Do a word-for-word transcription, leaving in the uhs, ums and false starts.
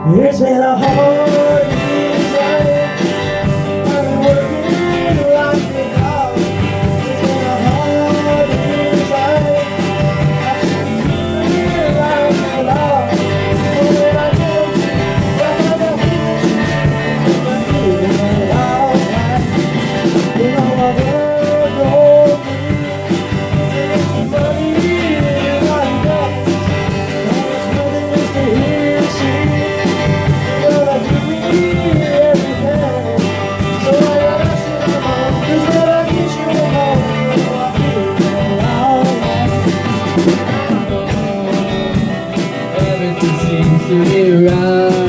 It's been a hard year's life. I've been working like a dog. It's been a hard year's life. I should feel like a dog. But when I get to the other end, I feel it alright. You know I've worked all week to make some money like that. Now it's nothing just to hear and see. Everything seems to be right.